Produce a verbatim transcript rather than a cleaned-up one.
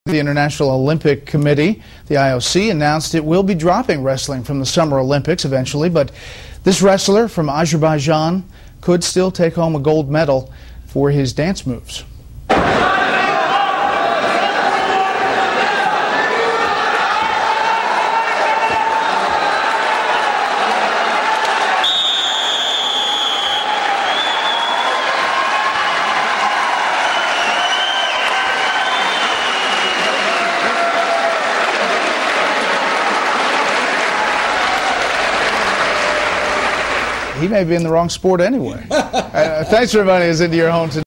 The International Olympic Committee, the I O C, announced it will be dropping wrestling from the Summer Olympics eventually, but this wrestler from Azerbaijan could still take home a gold medal for his dance moves. He may be in the wrong sport anyway. uh, thanks for inviting us into your home today.